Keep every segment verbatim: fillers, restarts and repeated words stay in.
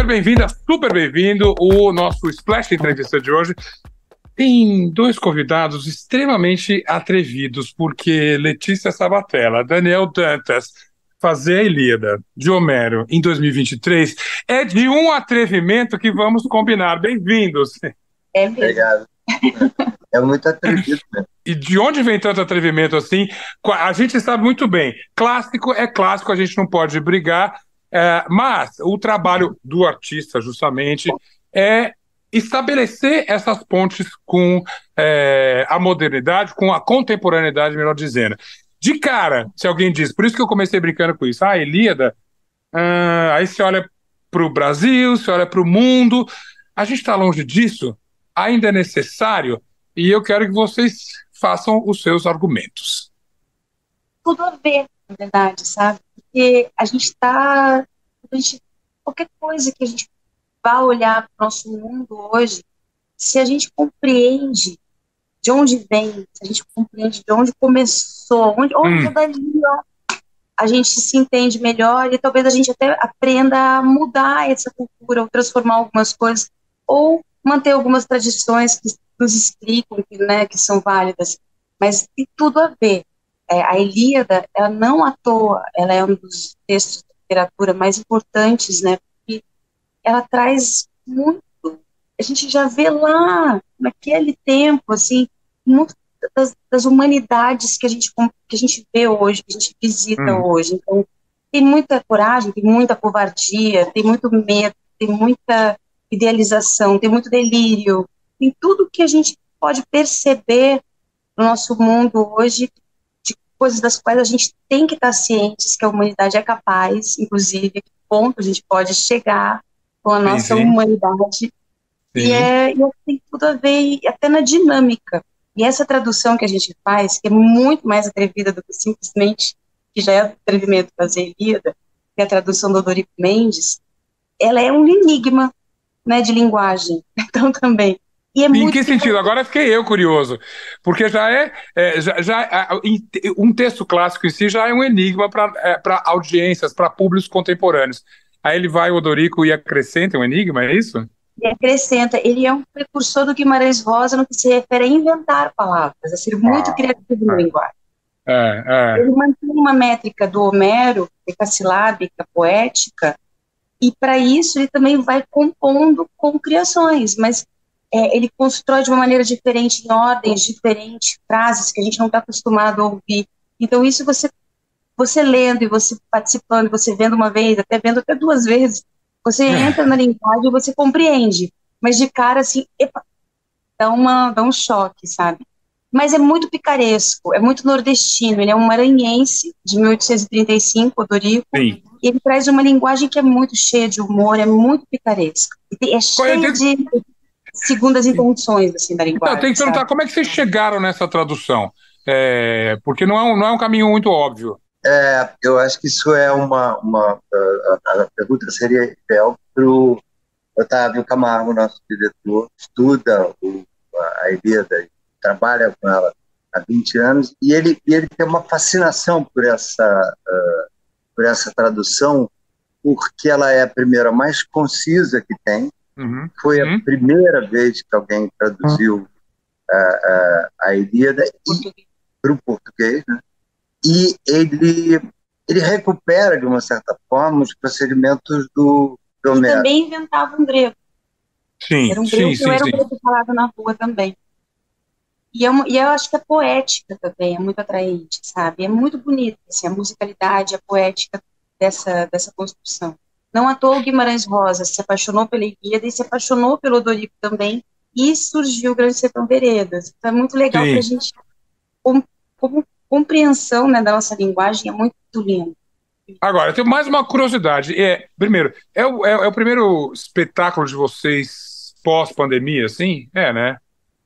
bem-vinda, super bem-vindo. O nosso Splash Entrevista de hoje tem dois convidados extremamente atrevidos, porque Letícia Sabatella, Daniel Dantas, fazer a Ilíada de Homero em dois mil e vinte e três é de um atrevimento que vamos combinar. Bem-vindos. É mesmo. Obrigado. É muito atrevido, né? E de onde vem tanto atrevimento assim? A gente sabe muito bem, clássico é clássico, a gente não pode brigar, é, mas o trabalho do artista, justamente, é estabelecer essas pontes com é, a modernidade, com a contemporaneidade, melhor dizendo. De cara, se alguém diz, por isso que eu comecei brincando com isso, ah, Ilíada, ah, aí você olha para o Brasil, você olha para o mundo, a gente está longe disso, ainda é necessário, e eu quero que vocês façam os seus argumentos. Tudo a ver, na verdade, sabe? Porque a gente está... Qualquer coisa que a gente vá olhar para o nosso mundo hoje, se a gente compreende de onde vem, se a gente compreende de onde começou, onde, onde hum. dali, ó, a gente se entende melhor e talvez a gente até aprenda a mudar essa cultura, ou transformar algumas coisas, ou manter algumas tradições que nos explicam que, né, que são válidas, mas tem tudo a ver. É, a Ilíada, ela não à toa, ela é um dos textos de literatura mais importantes, né, porque ela traz muito, a gente já vê lá, naquele tempo, assim, muito das, das humanidades que a, gente, que a gente vê hoje, que a gente visita hum. hoje. Então, tem muita coragem, tem muita covardia, tem muito medo, tem muita idealização, tem muito delírio, tem tudo que a gente pode perceber no nosso mundo hoje, de coisas das quais a gente tem que estar cientes que a humanidade é capaz, inclusive, a que ponto a gente pode chegar com a nossa sim, sim. humanidade. Sim. E, é, e tem tudo a ver até na dinâmica. E essa tradução que a gente faz, que é muito mais atrevida do que simplesmente, que já é atrevimento fazer Ilíada, que é a tradução do Dorico Mendes, ela é um enigma, né, de linguagem, então também. E é em muito que sentido? Agora fiquei eu curioso, porque já é, é já, já, um texto clássico em si já é um enigma para é, audiências, para públicos contemporâneos. Aí ele vai, o Odorico, e acrescenta um enigma, é isso? E acrescenta, ele é um precursor do Guimarães Rosa no que se refere a inventar palavras, a ser muito ah, criativo na é, linguagem. É, é. Ele mantém uma métrica do Homero, decassilábica, poética, e para isso ele também vai compondo com criações, mas é, ele constrói de uma maneira diferente, em ordens diferentes, frases que a gente não está acostumado a ouvir. Então isso você, você lendo e você participando, você vendo uma vez, até vendo até duas vezes, você entra na linguagem e você compreende, mas de cara assim, epa, dá, uma, dá um choque, sabe? Mas é muito picaresco, é muito nordestino, ele é um maranhense de mil oitocentos e trinta e cinco, Odorico, Sim. E ele traz uma linguagem que é muito cheia de humor, é muito picaresca. E é cheia de segundas intenções, assim, da linguagem. Então, tem que perguntar, como é que vocês chegaram nessa tradução? É, porque não é, um, não é um caminho muito óbvio. É, eu acho que isso é uma... uma a, a pergunta seria ideal para o Otávio Camargo, nosso diretor, estuda o, a Ilíada, trabalha com ela há vinte anos, e ele, e ele tem uma fascinação por essa... Uh, por essa tradução, porque ela é a primeira mais concisa que tem. Uhum. Foi uhum. a primeira vez que alguém traduziu uhum. a, a, a Ilíada para o português, né? E ele, ele recupera, de uma certa forma, os procedimentos do, do Homero. E também inventava um grego. Sim, era um grego sim, que não era sim, um grego falado na rua também. E, é uma, e eu acho que a poética também é muito atraente, sabe? É muito bonito, assim, a musicalidade, a poética dessa, dessa construção. Não à toa o Guimarães Rosa se apaixonou pela Ilíada e se apaixonou pelo Odorico também, e surgiu o Grande Sertão Veredas. Então é muito legal para a gente, como, como compreensão, né, da nossa linguagem, é muito lindo. Agora, eu tenho mais uma curiosidade. É, primeiro, é o, é, é o primeiro espetáculo de vocês pós-pandemia, assim? É, né?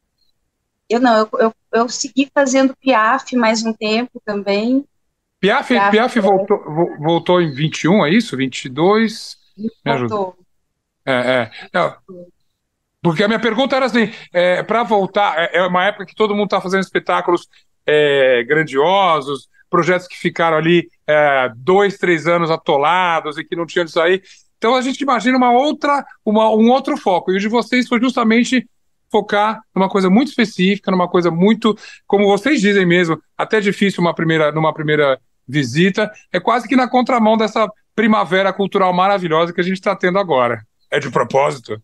Eu não, eu, eu, eu segui fazendo Piaf mais um tempo também. Piaf, Piaf, Piaf voltou, voltou em vinte e um, é isso? vinte e dois? Voltou. É, é. Não, porque a minha pergunta era assim, é, para voltar, é, é uma época que todo mundo está fazendo espetáculos é, grandiosos, projetos que ficaram ali é, dois, três anos atolados e que não tinham de sair. Então a gente imagina uma outra, uma, um outro foco. E o de vocês foi justamente focar numa coisa muito específica, numa coisa muito, como vocês dizem mesmo, até difícil uma primeira, numa primeira visita, é quase que na contramão dessa primavera cultural maravilhosa que a gente está tendo agora. É de propósito?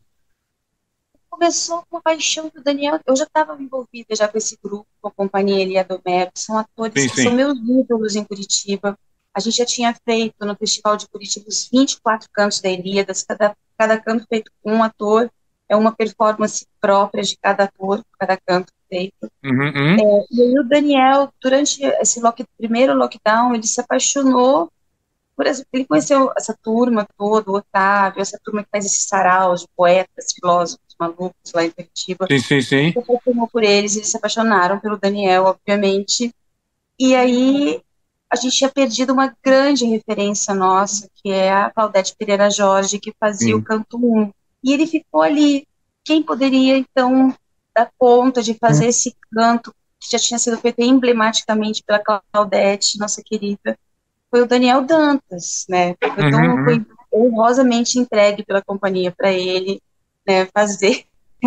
Começou com a paixão do Daniel. Eu já estava envolvida já com esse grupo, com a companhia Elia Domero, que são atores Sim, que são sim. meus ídolos em Curitiba. A gente já tinha feito no Festival de Curitiba os vinte e quatro cantos da Ilíada, cada, cada canto feito com um ator, é uma performance própria de cada ator, cada canto feito. Uhum, uhum. É, e aí o Daniel, durante esse lock, primeiro lockdown, ele se apaixonou por exemplo, ele conheceu essa turma toda, o Otávio, essa turma que faz esses saraus de poetas, filósofos malucos lá em Curitiba. Sim, sim, sim. Ele se apaixonou por eles, eles se apaixonaram pelo Daniel, obviamente. E aí a gente tinha perdido uma grande referência nossa, que é a Claudete Pereira Jorge, que fazia Sim. o canto um. E ele ficou ali. Quem poderia, então, dar conta de fazer Hum. esse canto que já tinha sido feito emblematicamente pela Claudete, nossa querida? Foi o Daniel Dantas, né? Foi, Uhum, tão, uhum. foi honrosamente entregue pela companhia para ele, né, fazer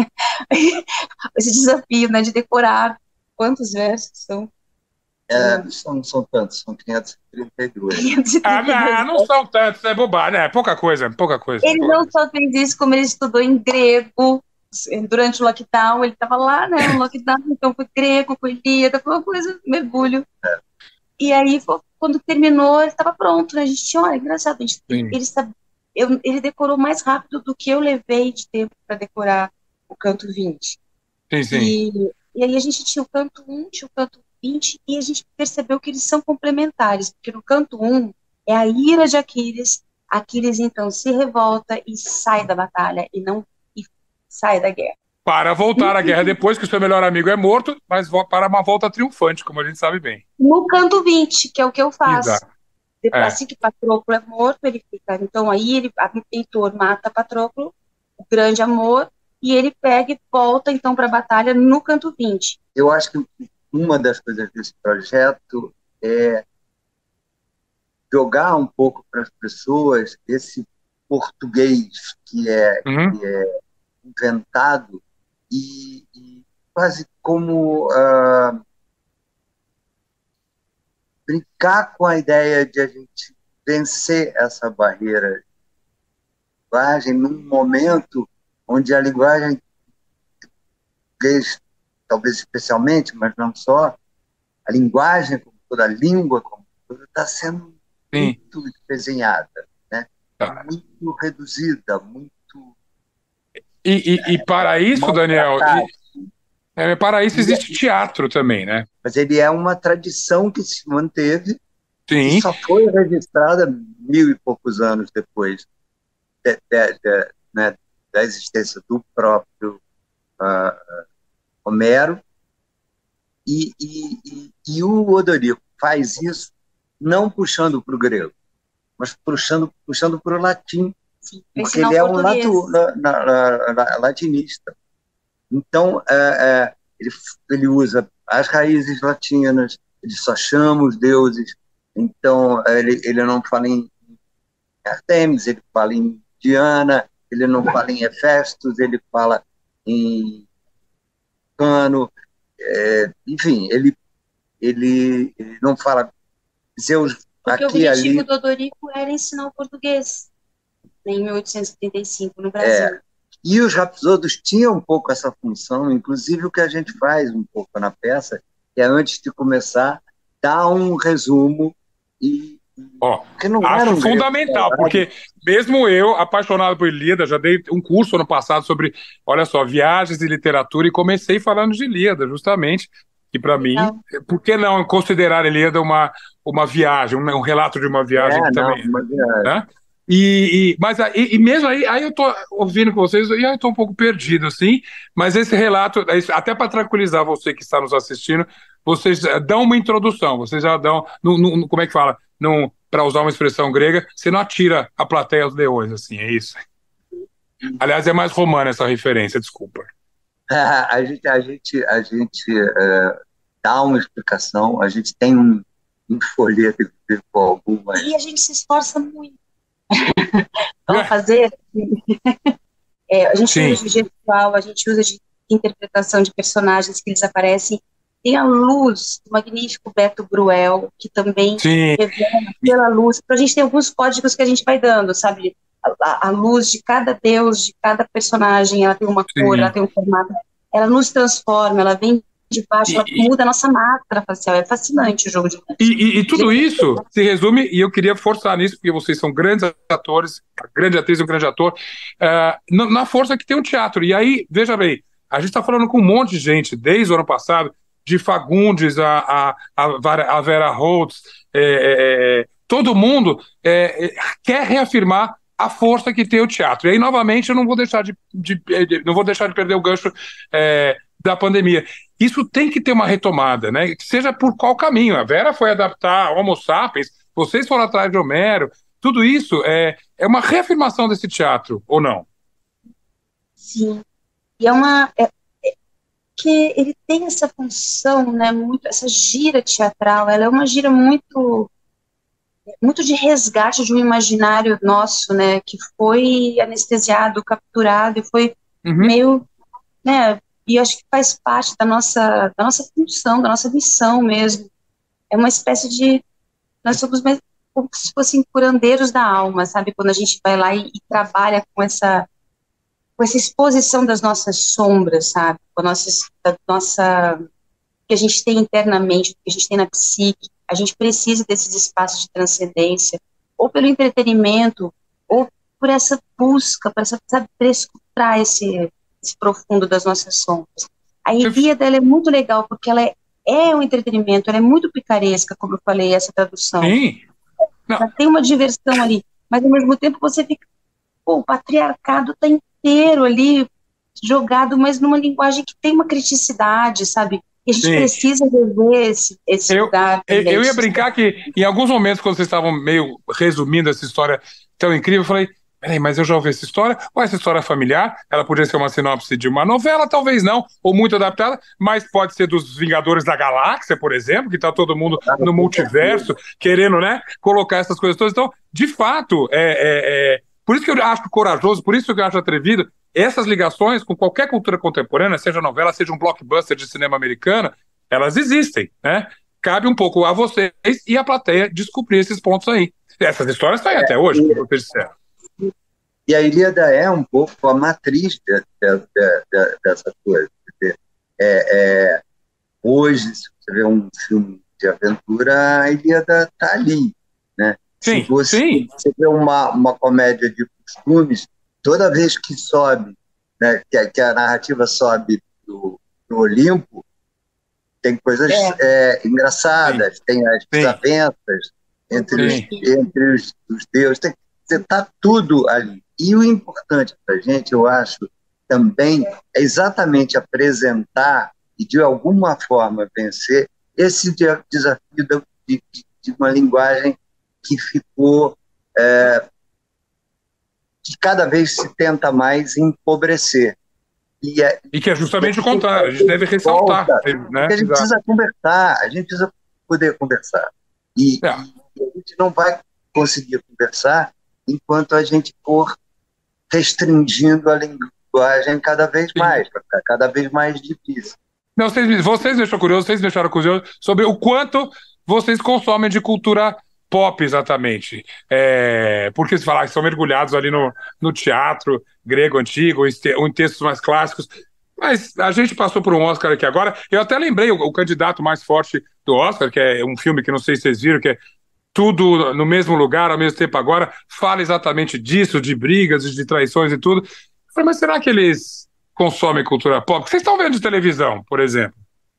esse desafio, né, de decorar quantos versos são? É, são, são tantos, são quinhentos e trinta e dois. Ah, não, não são tantos, é bobagem, é pouca coisa, pouca coisa. Ele pouca não coisa. só fez isso, como ele estudou em grego durante o lockdown, ele estava lá, né, no lockdown, então foi grego, foi Ilíada, foi uma coisa, mergulho. É. E aí, quando terminou, ele estava pronto, né? A gente tinha, olha, engraçado, a gente, Sim. ele, sabe, eu, ele decorou mais rápido do que eu levei de tempo para decorar o canto vinte. Sim, sim. E, e aí a gente tinha o canto um, tinha o canto vinte, e a gente percebeu que eles são complementares, porque no canto um é a ira de Aquiles, Aquiles então se revolta e sai da batalha, e não e sai da guerra. Para voltar à guerra depois que o seu melhor amigo é morto, mas vo- para uma volta triunfante, como a gente sabe bem. No canto vinte, que é o que eu faço. Exato. É. Assim que Patroclo é morto, ele fica. Então aí ele, Heitor mata Patroclo, o grande amor, e ele pega e volta então para a batalha no canto vinte. Eu acho que uma das coisas desse projeto é jogar um pouco para as pessoas esse português que é, Uhum. que é inventado e, e quase como uh, brincar com a ideia de a gente vencer essa barreira de linguagem num momento onde a linguagem português, talvez especialmente, mas não só, a linguagem, como toda a língua, como toda, está sendo Sim. muito desenhada, né? Tá. Muito reduzida, muito... E, e, e para isso, Daniel, maltratada. e, é, para isso existe teatro também, né? Mas ele é uma tradição que se manteve Sim. e só foi registrada mil e poucos anos depois de, de, de, né, da existência do próprio uh, Homero. E, e, e, e o Odorico faz isso não puxando para o grego, mas puxando, puxando para o latim, Sim, porque ele é um latu, na, na, na, na, latinista. Então, é, é, ele, ele usa as raízes latinas, ele só chama os deuses, então ele, ele não fala em Artemis, ele fala em Diana, ele não fala em Hefestos, ele fala em Cano, é, enfim, ele, ele, ele não fala Zeus. Porque aqui, o objetivo ali, do Odorico era ensinar o português, em mil oitocentos e setenta e cinco, no Brasil. É, e os rapsodos tinham um pouco essa função, inclusive o que a gente faz um pouco na peça, que é, antes de começar, dar um resumo e... Ó, não acho era um fundamental, grego, porque mesmo eu, apaixonado por Ilíada, já dei um curso ano passado sobre, olha só, viagens e literatura, e comecei falando de Ilíada, justamente, que para mim, por que não considerar Ilíada uma, uma viagem, um, um relato de uma viagem é, que não, também... uma viagem. Né? E, e, mas e, e mesmo aí, aí eu tô ouvindo com vocês e aí eu tô um pouco perdido, assim, mas esse relato, até para tranquilizar você que está nos assistindo, vocês dão uma introdução, vocês já dão, no, no, como é que fala? Para usar uma expressão grega, você não atira a plateia aos leões, assim, é isso. Aliás, é mais romana essa referência, desculpa. A gente, a gente, a gente é, dá uma explicação, a gente tem um, um folheto com algumas... E a gente se esforça muito. Vamos fazer? É, a gente Sim. usa de gestual, a gente usa de interpretação de personagens que eles aparecem. Tem a luz do magnífico Beto Bruel, que também Sim. revela pela luz. Então, a gente tem alguns códigos que a gente vai dando, sabe? A, a, a luz de cada deus, de cada personagem, ela tem uma cor, Sim. ela tem um formato. Ela nos transforma, ela vem de baixo, E, ela e, muda a nossa máscara facial. É fascinante o jogo de luz. e, e- e tudo Gente, isso se resume, e eu queria forçar nisso, porque vocês são grandes atores, a grande atriz e um grande ator, eh, na, na força que tem o teatro. E aí, veja bem, a gente está falando com um monte de gente, desde o ano passado, de Fagundes, a, a, a, Vara- a Vera Holtz, eh, eh, eh, todo mundo eh, eh, quer reafirmar a força que tem o teatro. E aí, novamente, eu não vou deixar de, de- de- não vou deixar de perder o gancho eh, da pandemia. Isso tem que ter uma retomada, né? Que seja por qual caminho. A Vera foi adaptar Homo Sapiens, vocês foram atrás de Homero, tudo isso é, é uma reafirmação desse teatro, ou não? sim. E é uma. É, que ele tem essa função, né? Muito, essa gira teatral, ela é uma gira muito muito de resgate de um imaginário nosso, né, que foi anestesiado, capturado e foi Uhum. meio, né, e acho que faz parte da nossa, da nossa função, da nossa missão mesmo. É uma espécie de, nós somos mais, como se fossem curandeiros da alma, sabe, quando a gente vai lá e, e trabalha com essa, com essa exposição das nossas sombras, sabe, com a nossa, da nossa, que a gente tem internamente, que a gente tem na psique. A gente precisa desses espaços de transcendência, ou pelo entretenimento, ou por essa busca, para sabe, escutar esse, esse profundo das nossas sombras. A Ilíada, ela é muito legal, porque ela é, é um entretenimento, ela é muito picaresca, como eu falei, essa tradução. Sim. Não. Ela tem uma diversão ali, mas ao mesmo tempo você fica, pô, o patriarcado está inteiro ali, jogado, mas numa linguagem que tem uma criticidade, sabe? E a gente Sim. precisa rever esse, esse Eu, lugar eu, também. eu ia brincar que, em alguns momentos, quando vocês estavam meio resumindo essa história tão incrível, eu falei, peraí, mas eu já ouvi essa história, ou essa história é familiar, ela podia ser uma sinopse de uma novela, talvez não, ou muito adaptada, mas pode ser dos Vingadores da Galáxia, por exemplo, que está todo mundo no multiverso, querendo, né, colocar essas coisas todas. Então, de fato, é, é, é, por isso que eu acho corajoso, por isso que eu acho atrevido, essas ligações com qualquer cultura contemporânea, seja novela, seja um blockbuster de cinema americano, elas existem, né? Cabe um pouco a vocês e a plateia descobrir esses pontos aí. Essas histórias estão aí até hoje, como vocês disseram. E a Ilíada é um pouco a matriz de, de, de, de, dessa coisa. É, é, hoje, se você vê um filme de aventura, a Ilíada está ali. Né? Sim, se você, sim. você vê uma, uma comédia de costumes, toda vez que sobe, né, que, a, que a narrativa sobe do, do Olimpo, tem coisas é. É, engraçadas, sim. Tem as desavenças entre, os, entre os, os deuses, tem, está tudo ali. E o importante para a gente, eu acho, também é exatamente apresentar e, de alguma forma, vencer esse desafio de, de, de uma linguagem que ficou, é, que cada vez se tenta mais empobrecer. E, é, e que é justamente o contrário, a gente deve ressaltar. Volta, né? Porque a gente Exato. precisa conversar, a gente precisa poder conversar. E, é. e a gente não vai conseguir conversar enquanto a gente for restringindo a linguagem cada vez mais, vai ficar cada vez mais difícil. Não, vocês, vocês deixaram curioso, vocês deixaram curioso sobre o quanto vocês consomem de cultura pop, exatamente. É, porque se falar que são mergulhados ali no, no teatro grego antigo, ou em textos mais clássicos, mas a gente passou por um Oscar aqui agora, eu até lembrei o, o candidato mais forte do Oscar, que é um filme que não sei se vocês viram, que é Tudo no Mesmo Lugar, ao mesmo tempo agora, fala exatamente disso, de brigas, de traições e tudo. Eu falei, mas será que eles consomem cultura pop? Vocês estão vendo de televisão, por exemplo?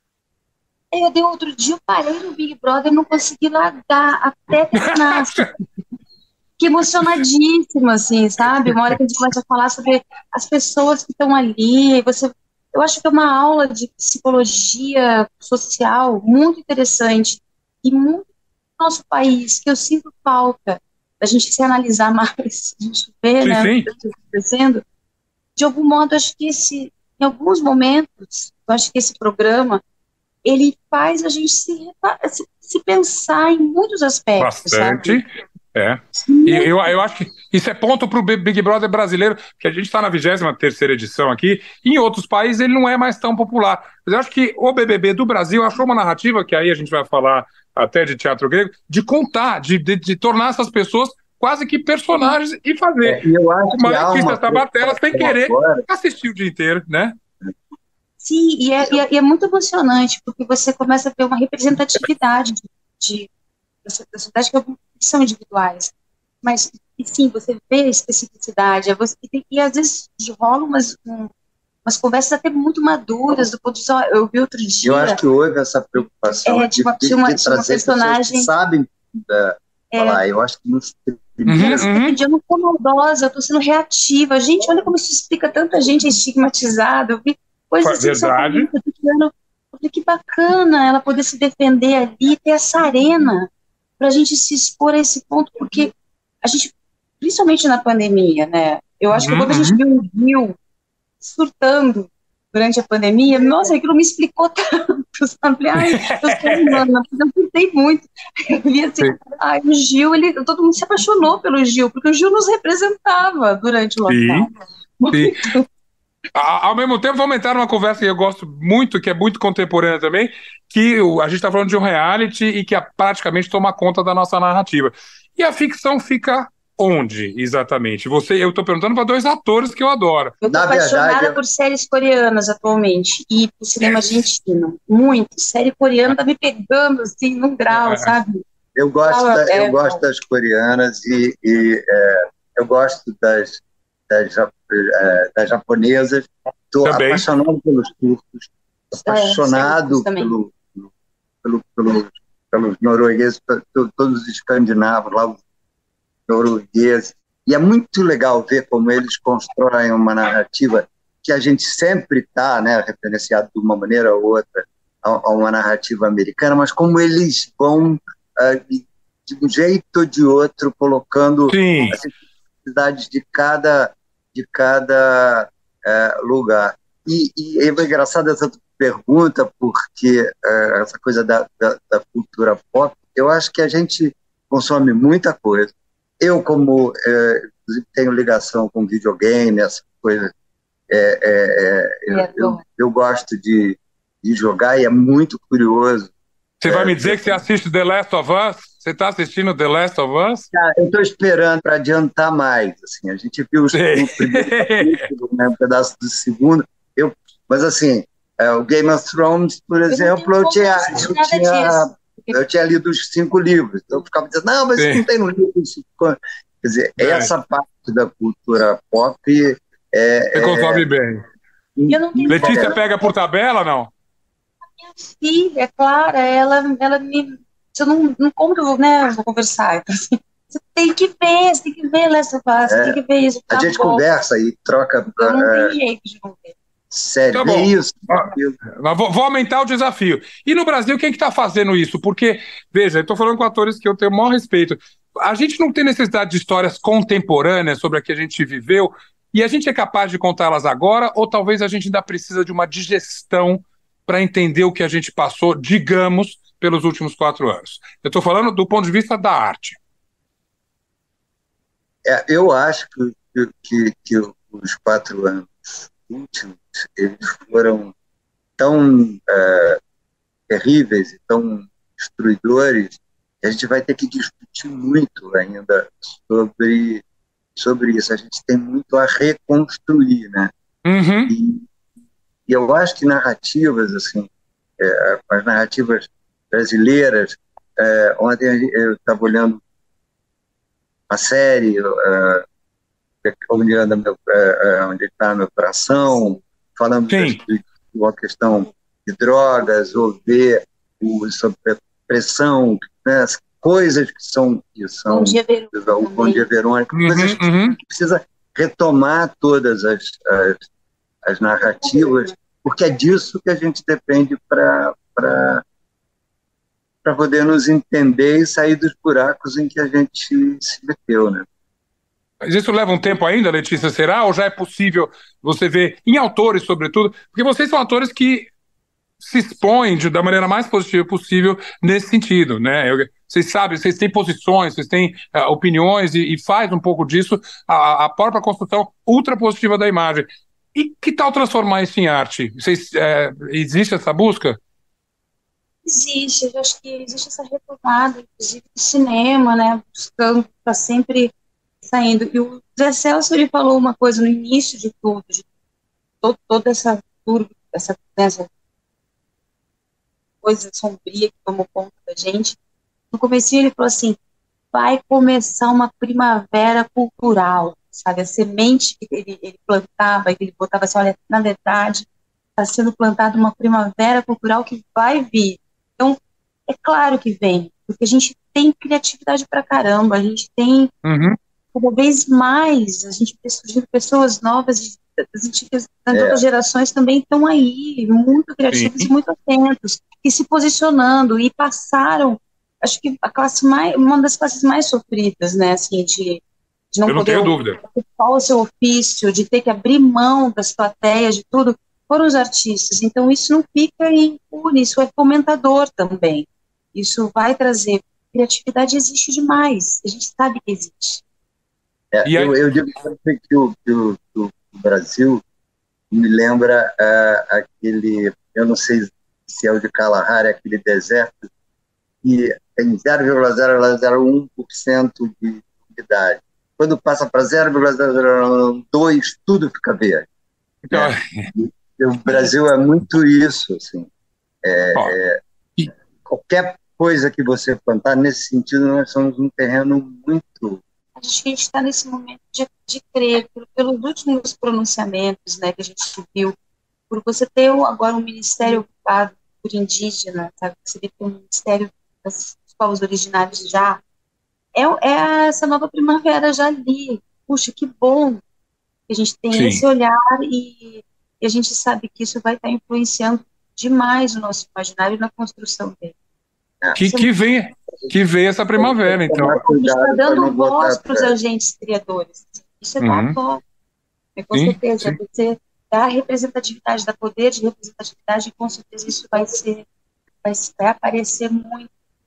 Eu dei outro dia, eu parei no Big Brother e não consegui largar até terminar. Que emocionadíssima, assim, sabe? Uma hora que a gente começa a falar sobre as pessoas que estão ali, você... eu acho que é uma aula de psicologia social muito interessante e muito no nosso país, que eu sinto falta da gente se analisar mais, a gente vê, sim, né, sim. o que está acontecendo. De algum modo, acho que esse, em alguns momentos, eu acho que esse programa ele faz a gente se, se, se pensar em muitos aspectos, Bastante. sabe? É. E eu, eu acho que isso é ponto para o Big Brother brasileiro, que a gente está na vigésima terceira edição aqui, e em outros países ele não é mais tão popular. Mas eu acho que o B B B do Brasil achou uma narrativa, que aí a gente vai falar até de teatro grego, de contar, de, de, de tornar essas pessoas quase que personagens e fazer. É, e eu acho uma que há Letícia uma Sabatella sem querer agora. assistir o dia inteiro, né? Sim, e é, e é, e é muito emocionante, porque você começa a ter uma representatividade de, de, da sociedade, que alguns são individuais. Mas, e sim, você vê a especificidade, é você, e, e às vezes rolam umas, um, umas conversas até muito maduras, do ponto de vista, eu vi outro dia... Eu acho que houve essa preocupação é, de, uma, de, uma, de trazer personagem, pessoas que sabem da, é, falar. Eu acho que nos primeiros... Uhum, uhum. Eu não estou maldosa, eu estou sendo reativa. Gente, olha como isso explica tanta gente estigmatizada. Eu vi coisas assim, verdade. Que eu falei, que bacana ela poder se defender ali, ter essa arena para a gente se expor a esse ponto, porque a gente, principalmente na pandemia, né? Eu acho que quando a gente viu o Gil surtando durante a pandemia, nossa, aquilo me explicou tanto, sabe? Ai, eu sou humana, eu surtei muito. Eu vi assim, ai, o Gil, ele, todo mundo se apaixonou pelo Gil, porque o Gil nos representava durante o lockdown. Sim, sim. Ao mesmo tempo, vamos entrar numa conversa que eu gosto muito, que é muito contemporânea também, que a gente está falando de um reality e que praticamente toma conta da nossa narrativa. E a ficção fica onde, exatamente? Você, eu estou perguntando para dois atores que eu adoro. Eu estou apaixonada verdade, por séries coreanas atualmente e por cinema yes. argentino. Muito. Série coreana está me pegando, assim, num grau, é. sabe? Eu gosto, da, é, eu gosto das coreanas e, e é, eu gosto das... Das, das japonesas, estou apaixonado pelos turcos, apaixonado é, pelo, pelo, pelo, pelos noruegueses, todos os escandinavos, lá os noruegueses, e é muito legal ver como eles constroem uma narrativa que a gente sempre está, né, referenciado de uma maneira ou outra a, a uma narrativa americana, mas como eles vão, uh, de um jeito ou de outro, colocando Sim. as necessidades de cada de cada é, lugar. E, e é engraçado essa pergunta, porque é, essa coisa da, da, da cultura pop, eu acho que a gente consome muita coisa. Eu, como é, tenho ligação com videogame, essa coisa, é, é, é, eu, eu gosto de, de jogar e é muito curioso. Você vai me dizer que você assiste The Last of Us? Você está assistindo The Last of Us? Ah, eu estou esperando para adiantar mais. Assim, a gente viu os, o primeiro capítulo, né, um pedaço do segundo. Eu, mas, assim, é, o Game of Thrones, por exemplo, eu, eu, tinha, eu, tinha, eu tinha lido os cinco livros. Então eu ficava dizendo, não, mas isso não tem no livro. Quer dizer, é. essa parte da cultura pop... É, Você consome é, bem. Letícia pega por tabela, não? Minha filha, Clara, ela, ela me... Eu não, não como que eu vou, né, eu vou conversar. Então, assim, você tem que ver, você tem que ver Last of Us, você é, tem que ver isso. Tá a gente bom. Conversa e troca... Então, não é, tem jeito de não ver. Sério, tá bom. É isso. Ah, vou, vou aumentar o desafio. E no Brasil, quem que está fazendo isso? Porque, veja, eu estou falando com atores que eu tenho o maior respeito. A gente não tem necessidade de histórias contemporâneas sobre a que a gente viveu, e a gente é capaz de contá-las agora, ou talvez a gente ainda precisa de uma digestão para entender o que a gente passou, digamos, pelos últimos quatro anos. Eu estou falando do ponto de vista da arte. É, eu acho que, que, que os quatro anos últimos eles foram tão é, terríveis e tão destruidores que a gente vai ter que discutir muito ainda sobre, sobre isso. A gente tem muito a reconstruir, né? Uhum. E, e eu acho que narrativas, assim, é, as narrativas brasileiras, é, ontem eu estava olhando uma série, é, onde anda meu, é, onde está meu coração, falando de, de uma questão de drogas, ou ver o, sobre pressão, né, coisas que são... Que são Bom Dia Verônica. O Bom Dia Verônica, uhum, coisas que uhum. precisa retomar todas as, as, as narrativas, porque é disso que a gente depende para para poder nos entender e sair dos buracos em que a gente se meteu, né? Mas isso leva um tempo ainda, Letícia, será? Ou já é possível você ver, em autores, sobretudo, porque vocês são atores que se expõem de, da maneira mais positiva possível nesse sentido, né? Eu, vocês sabem, vocês têm posições, vocês têm uh, opiniões e, e faz um pouco disso a, a própria construção ultra positiva da imagem. E que tal transformar isso em arte? Vocês, é, existe essa busca? Existe, eu acho que existe essa retomada, inclusive do cinema, né, buscando, está sempre saindo. E o Zé Celso, ele falou uma coisa no início de tudo, de todo, toda essa turba, essa, essa coisa sombria que tomou conta da gente. No começo ele falou assim, vai começar uma primavera cultural, sabe, a semente que ele, ele plantava, que ele botava assim, olha, na verdade, está sendo plantada uma primavera cultural que vai vir. Então, é claro que vem, porque a gente tem criatividade pra caramba, a gente tem, uhum. cada vez mais, a gente vê surgindo pessoas novas, das antigas, das É. outras gerações também estão aí, muito criativos Sim. e muito atentos, e se posicionando, e passaram, acho que a classe mais, uma das classes mais sofridas, né, assim, de, de não Eu não poder tenho dúvida. ocupar o seu ofício, de ter que abrir mão das plateias, de tudo, foram os artistas. Então isso não fica impune, isso é fomentador também. Isso vai trazer, criatividade existe demais, a gente sabe que existe. É, E aí- eu, eu digo sempre que o, que o, que o Brasil me lembra ah, aquele, eu não sei se é o de Kalahari, aquele deserto, que tem zero vírgula zero zero um por cento de umidade. Quando passa para zero vírgula zero zero dois, tudo fica verde. Então, E o Brasil é muito isso, assim. ó, Qualquer coisa que você plantar, nesse sentido, nós somos um terreno muito... Acho que a gente está nesse momento de, de crer, pelo- pelos últimos pronunciamentos, né, que a gente viu, por você ter um- agora um ministério ocupado por indígena, sabe? Você vê que tem um ministério das- dos povos originários já, é, é essa nova primavera já ali. Puxa, que bom que a gente tem Sim. esse olhar e, e a gente sabe que isso vai estar influenciando demais o nosso imaginário na construção dele. que, Isso é que, vem, que vem essa primavera, então. Tomar A gente cuidado está para dando não voz botar para os pra- agentes criadores. Isso é Uhum. dar voz. É, com Sim, certeza. sim. Você dá representatividade, dá poder de representatividade, e com certeza isso vai ser, vai, vai aparecer muito.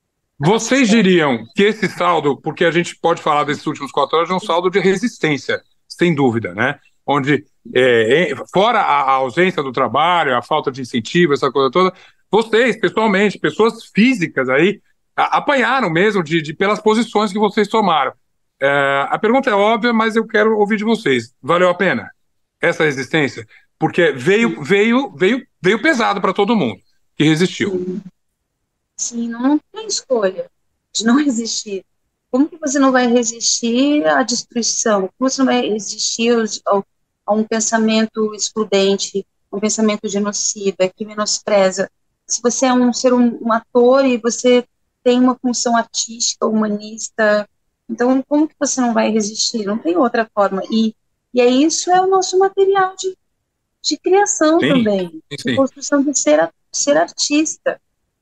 Vocês diriam que esse saldo, porque a gente pode falar desses últimos quatro anos, é um saldo de resistência, sem dúvida, né? Onde, é, em- fora a, a ausência do trabalho, a falta de incentivo, essa coisa toda, vocês, pessoalmente, pessoas físicas aí, a- apanharam mesmo de, de- pelas posições que vocês tomaram. É, a pergunta é óbvia, mas eu quero ouvir de vocês. Valeu a pena essa resistência? Porque veio, veio, veio, veio pesado para todo mundo que resistiu. Sim, sim, não, não tem escolha de não resistir. Como que você não vai resistir à destruição? Como você não vai resistir aos- ao, a um pensamento excludente, um pensamento genocida, que menospreza? Se você é um ser um, um ator e você tem uma função artística, humanista, então como que você não vai resistir? Não tem outra forma. E, e é isso é o nosso material de, de criação Sim, também, sim, de sim. construção de ser, a- ser artista.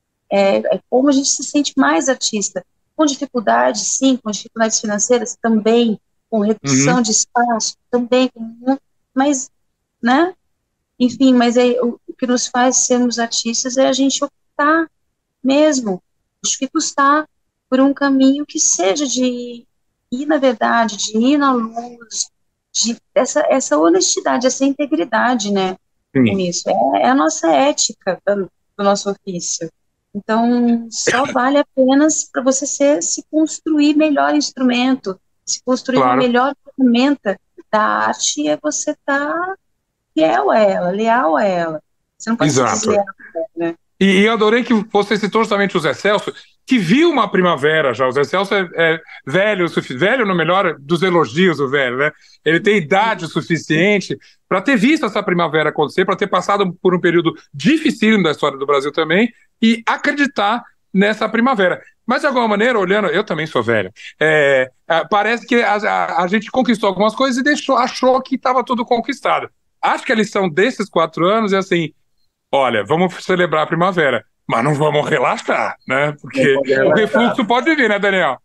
É, é como a gente se sente mais artista. Com dificuldades, sim, com dificuldades financeiras também, com redução Uhum. de espaço também, com mu- mas, né? Enfim, mas é, o, o que nos faz sermos artistas é a gente optar mesmo, acho que custar por um caminho que seja de ir na verdade, de ir na luz, de essa, essa honestidade, essa integridade, né? Com Sim. isso. É, é a nossa ética da- do nosso ofício. Então, só vale apenas para você ser, se construir melhor instrumento, se construir uma Claro. melhor ferramenta da arte, é você estar fiel a ela, leal a ela. Você não pode ser Exato. desleal, né? E, e eu adorei que você citou justamente o Zé Celso, que viu uma primavera já. O Zé Celso é, é velho, o sufi- velho no melhor dos elogios, o velho, né? Ele tem idade suficiente para ter visto essa primavera acontecer, para ter passado por um período difícil da história do Brasil também e acreditar nessa primavera. Mas, de alguma maneira, olhando, eu também sou velho, é, é, parece que a, a- a gente conquistou algumas coisas e deixou, achou que estava tudo conquistado. Acho que a lição desses quatro anos é assim, olha, vamos celebrar a primavera, mas não vamos relaxar, né? Porque Não pode o relaxar. refluxo pode vir, né, Daniel?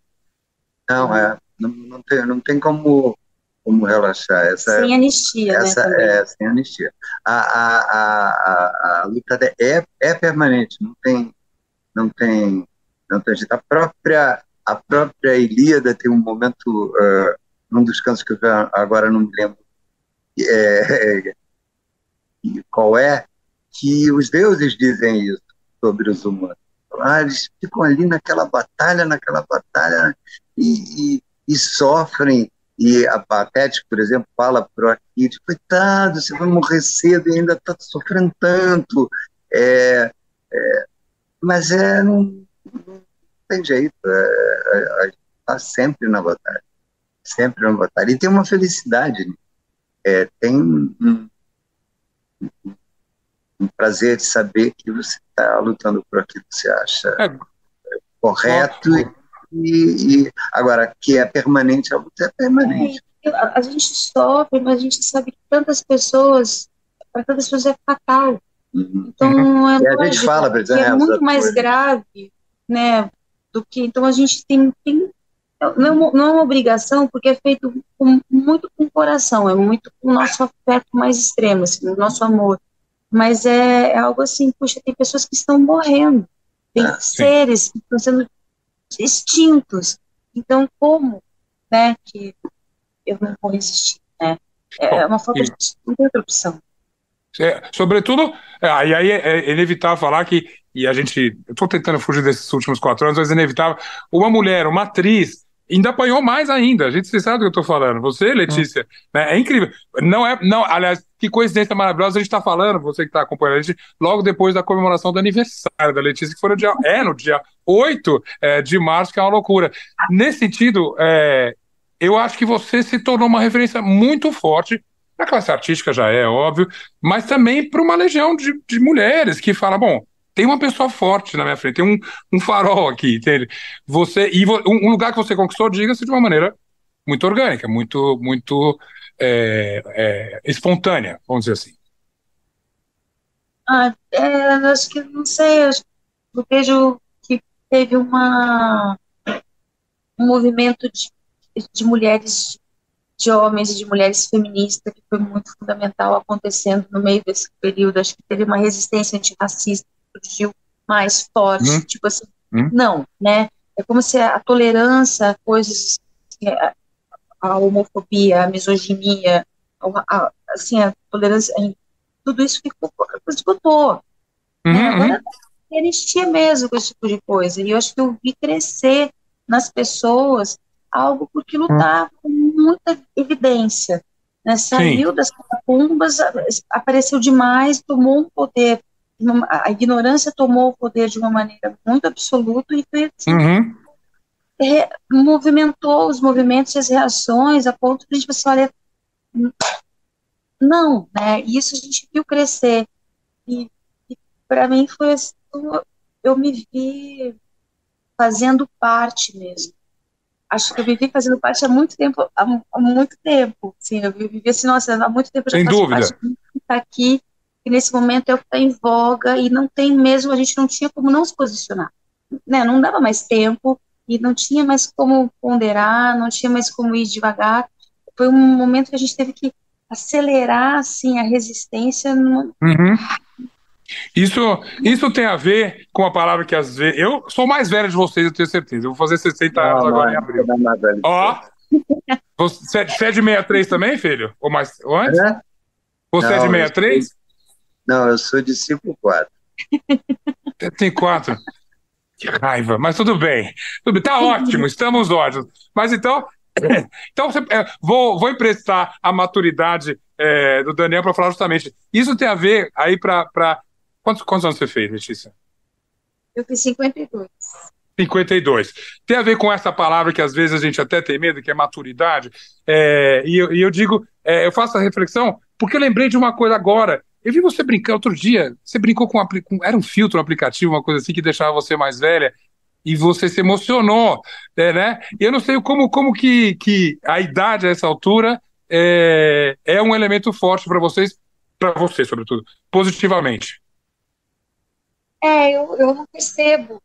Não, é, não, não tem, não tem como, como relaxar. Essa, Sem anistia, essa né? Também. é sem anistia. A, a, a, a, a luta é, é permanente, não tem, não tem não tem jeito. A própria, a própria Ilíada tem um momento, uh, num dos cantos que eu agora não me lembro é, é, qual é, que os deuses dizem isso sobre os humanos. Ah, eles ficam ali naquela batalha, naquela batalha, e, e, e sofrem. E a Patética, por exemplo, fala para o Arquídeo, coitado, você vai morrer cedo e ainda está sofrendo tanto. É, é, mas é, não, não tem jeito, é, a gente está sempre na batalha, sempre na batalha. E tem uma felicidade, é, tem um, um, um prazer de saber que você está lutando por aquilo que você acha É, correto. ó, E, e agora, que é permanente, a luta é permanente. É, a, a gente sofre, mas a gente sabe que tantas pessoas, para tantas pessoas é fatal. Uhum. Então, é E a gente lógico fala, por que exemplo, é muito mais coisas. grave, né, do que... Então, a gente tem... tem não, é uma- não é uma obrigação, porque é feito com, muito com o coração, é muito com o nosso afeto mais extremo, assim, o nosso amor. Mas é, é algo assim, puxa, tem pessoas que estão morrendo, tem Ah, sim. seres que estão sendo extintos. Então, como, né, que eu não vou resistir, né? É Bom, uma falta e, de... não tem outra opção. é, sobretudo, é, aí aí é, é inevitável falar que, e a gente, eu estou tentando fugir desses últimos quatro anos, mas é inevitável, uma mulher, uma atriz, ainda apanhou mais ainda, a gente você sabe do que eu estou falando, você, Letícia, né, é incrível, não é, não, aliás, que coincidência maravilhosa, a gente está falando, você que está acompanhando a gente, logo depois da comemoração do aniversário da Letícia, que foi no dia, é no dia oito é, de março, que é uma loucura. Nesse sentido, é, eu acho que você se tornou uma referência muito forte, a classe artística já é, óbvio, mas também para uma legião de, de mulheres que fala, bom, tem uma pessoa forte na minha frente, tem um, um farol aqui, entende? Você, e vo, um, um lugar que você conquistou, diga-se de uma maneira muito orgânica, muito, muito é, é, espontânea, vamos dizer assim. Ah, é, acho que, não sei, acho, eu vejo que teve uma, um movimento de, de mulheres, de homens e de mulheres feministas que foi muito fundamental acontecendo no meio desse período. Acho que teve uma resistência antirracista que surgiu mais forte, Hum, tipo assim, hum, não, né? É como se a tolerância a coisas, assim, a, a homofobia, a misoginia, a, a, assim, a tolerância, tudo isso ficou, esgotou, né? uhum, Agora uhum, tem anistia mesmo com esse tipo de coisa. E eu acho que eu vi crescer nas pessoas algo por que lutar com muita evidência. Né? sim, Saiu das catacumbas, a- apareceu demais, tomou um poder, uma- a ignorância tomou o poder de uma maneira muito absoluta e foi assim, uhum, re- movimentou os movimentos e as reações a ponto de a gente pensar, olha, não, né? E isso a gente viu crescer. E, e para mim foi assim, eu eu me vi fazendo parte mesmo. Acho que eu vivi fazendo parte há muito tempo, há, há muito tempo, sim, eu vivi assim, nossa, há muito tempo eu já sem faço parte dúvida. de estar aqui, e nesse momento é o que está em voga, e não tem mesmo, a gente não tinha como não se posicionar, né, não dava mais tempo, e não tinha mais como ponderar, não tinha mais como ir devagar, foi um momento que a gente teve que acelerar, assim, a resistência, no... Uhum. Isso, isso tem a ver com a palavra que às vezes. Eu sou mais velho de vocês, eu tenho certeza. Eu vou fazer sessenta anos Não, agora em mano, você abril. não é mais velho que eu. Ó, você, você é de sessenta e três também, filho? Ou mais ou antes? Hã? Você é de Não, eu sou, sessenta e três? não, eu sou de cinco quatro. Tem quatro. Que raiva, mas tudo bem. Tudo bem, tá ótimo, estamos ótimos. Mas então, então você- é, vou, vou emprestar a maturidade é, do Daniel para falar justamente. Isso tem a ver aí para. Pra... Quantos, quantos anos você fez, Letícia? Eu fiz cinquenta e dois. cinquenta e dois. Tem a ver com essa palavra que às vezes a gente até tem medo, que é maturidade. É, e, eu, e eu digo, é, eu faço a reflexão, porque eu lembrei de uma coisa agora. Eu vi você brincar outro dia, você brincou com, um apli- com era um filtro, um aplicativo, uma coisa assim que deixava você mais velha, e você se emocionou, é, né? E eu não sei como, como que, que a idade a essa altura é, é um elemento forte para vocês, para você, sobretudo, positivamente. É, eu, eu não percebo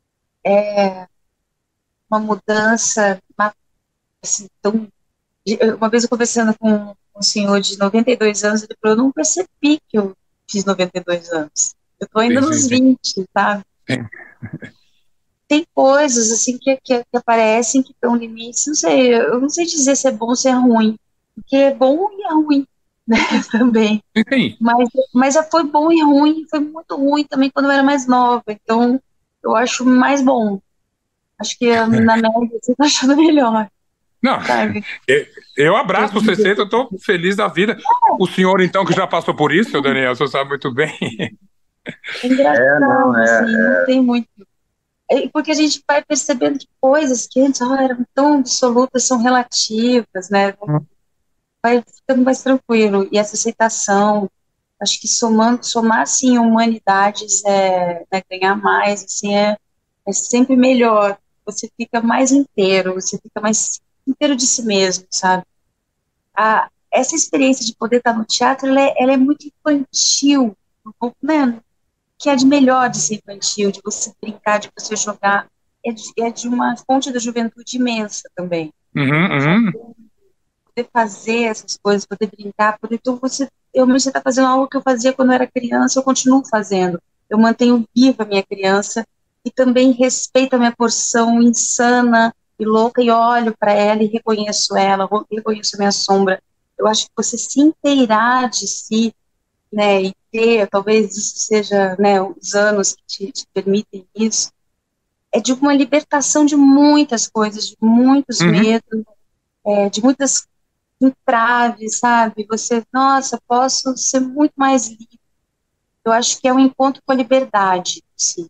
uma mudança assim, tão... Uma vez eu conversando com um senhor de noventa e dois anos, ele falou, eu não percebi que eu fiz noventa e dois anos. Eu tô ainda Sim, sim, nos sim. vinte, sabe? Sim. tem coisas assim que, que, que aparecem, que estão limites, não sei, eu não sei dizer se é bom ou se é ruim, porque é bom e é ruim, né, também. Sim. Mas, mas já foi bom e ruim, foi muito ruim também quando eu era mais nova, então eu acho mais bom. Acho que na média você tá achando melhor, Não, sabe? eu, eu abraço os sessenta, eu estou feliz da vida. O senhor, então, que já passou por isso, Daniel, você sabe muito bem. É engraçado, É, não, é, assim, não tem muito. É, porque a gente vai percebendo que coisas que antes oh, eram tão absolutas são relativas, né? Vai ficando mais tranquilo. E essa aceitação, acho que somando, somar assim, humanidades, é, né, ganhar mais, assim, é, é sempre melhor. Você fica mais inteiro, você fica mais inteiro de si mesmo, sabe? A, essa experiência de poder estar no teatro, ela é, ela é muito infantil, né? Que é de melhor de ser infantil, de você brincar, de você jogar, é de, é de uma fonte da juventude imensa também. Uhum, uhum. Poder fazer essas coisas, poder brincar, poder, então você, eu você está fazendo algo que eu fazia quando eu era criança, eu continuo fazendo. Eu mantenho viva a minha criança e também respeito a minha porção insana e louca e olho para ela e reconheço ela, reconheço a minha sombra. Eu acho que você se inteirar de si, né, e ter, talvez isso seja, né, os anos que te, te permitem isso, é de uma libertação de muitas coisas, de muitos Uhum. medos, é, de muitas entraves, sabe? Você, nossa, posso ser muito mais livre. Eu acho que é um encontro com a liberdade, sim.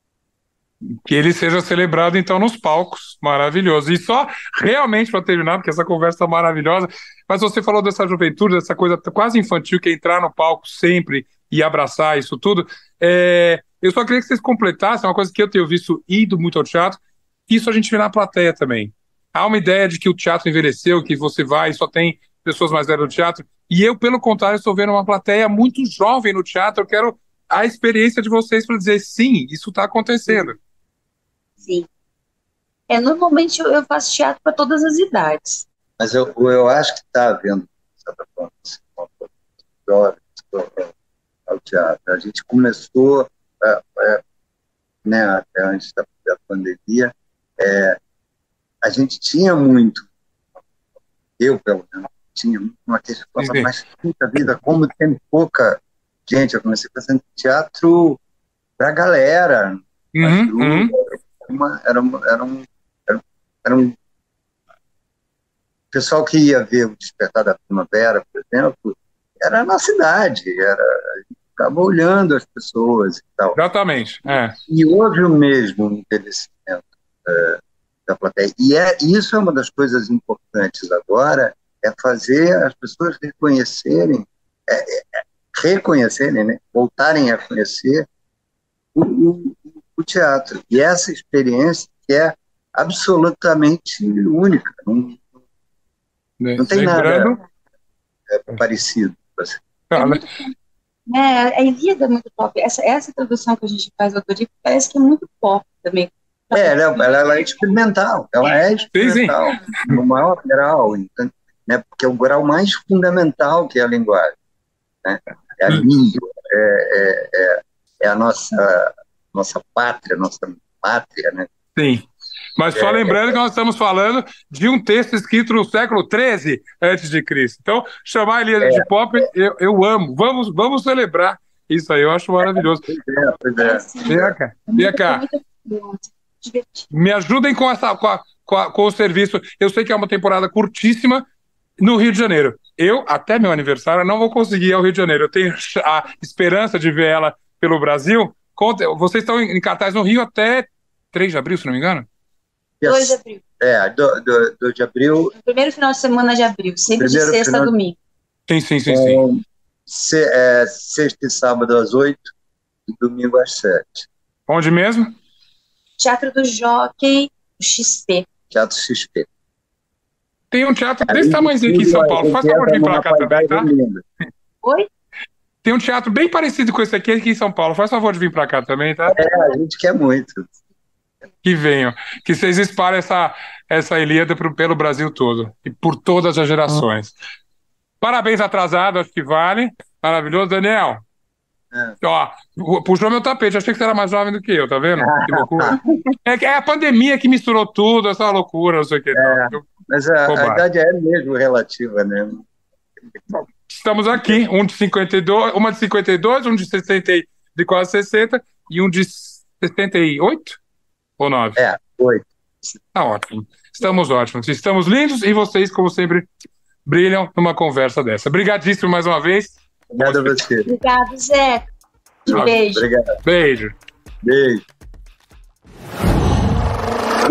Que ele seja celebrado, então, nos palcos. Maravilhoso. E só, realmente, para terminar, porque essa conversa tá maravilhosa, mas você falou dessa juventude, dessa coisa quase infantil, que é entrar no palco sempre e abraçar isso tudo. É, eu só queria que vocês completassem uma coisa que eu tenho visto ido muito ao teatro, que isso a gente vê na plateia também. Há uma ideia de que o teatro envelheceu, que você vai e só tem pessoas mais velhas no teatro, e eu, pelo contrário, estou vendo uma plateia muito jovem no teatro. Eu quero a experiência de vocês para dizer, sim, isso está acontecendo. Sim. É, normalmente eu, eu faço teatro para todas as idades. Mas eu, eu acho que está havendo, de certa forma, jovens ao teatro. A gente começou, é, é, né, até antes da, da pandemia, é, a gente tinha muito, eu pelo menos, tinha uma questão, mas puta vida, como tem pouca gente, eu comecei fazendo teatro para a galera, Uhum, uhum. Uma, era, uma, era, um, era, era um pessoal que ia ver o Despertar da Primavera, por exemplo, era na cidade, era, a gente ficava olhando as pessoas e tal. Exatamente. É. E houve o mesmo envelhecimento é, da plateia. E é, isso é uma das coisas importantes agora, é fazer as pessoas reconhecerem, é, é, reconhecerem, né? Voltarem a conhecer o, o, o teatro. E essa experiência que é absolutamente única. Não, não tem Lembrando... nada é, parecido. É muito, né, a Ilíada é muito pop. Essa, essa tradução que a gente faz do Odorico parece que é muito pop também. É, ela, ela, ela é experimental. Ela é experimental. Sim, sim. No maior grau. Então, né, porque é o grau mais fundamental que é a linguagem. Né? É a língua. É, é, é, é a nossa, nossa pátria, nossa pátria, né? Sim. Mas só é, lembrando é, que nós estamos falando de um texto escrito no século treze antes de Cristo. Então, chamar a Ilíada é, de pop, eu, eu amo. Vamos, vamos celebrar isso aí, eu acho maravilhoso. É, pois é, pois é. Vem cá, vem cá. Me ajudem com, essa, com, a, com, a, com o serviço. Eu sei que é uma temporada curtíssima no Rio de Janeiro. Eu, até meu aniversário, não vou conseguir ir ao Rio de Janeiro. Eu tenho a esperança de ver ela pelo Brasil. Vocês estão em cartaz no Rio até três de abril, se não me engano? dois de abril. É, dois de abril. No primeiro final de semana de abril, sempre de sexta final... a domingo. Sim, sim, sim, sim. Se, é, sexta e sábado às oito e domingo às sete. Onde mesmo? Teatro do Jockey, X P. Teatro X P. Tem um teatro desse tamanhozinho aqui em São Paulo. Faz favor de vir pra cá também, tá? Oi? Tem um teatro bem parecido com esse aqui aqui em São Paulo. Faz favor de vir pra cá também, tá? É, a gente quer muito. Que venham. Que vocês espalhem essa, essa Ilíada pro, pelo Brasil todo. E por todas as gerações. Parabéns atrasado, acho que vale. Maravilhoso. Daniel, É. Ó, puxou meu tapete, achei que você era mais jovem do que eu, tá vendo? Que loucura. É, que é a pandemia que misturou tudo, essa loucura, não sei o que. É, tal. mas a, a Bobagem. idade é mesmo relativa, né? Estamos aqui, um de cinquenta e dois, uma de cinquenta e dois, um de sessenta, e- de quase sessenta e um de sessenta e oito ou nove? É, oito. Tá ótimo. Estamos ótimos. Estamos lindos e vocês, como sempre, brilham numa conversa dessa. Obrigadíssimo mais uma vez. Obrigado a você. Obrigado, Zé. Um beijo. Obrigado. Beijo. Beijo.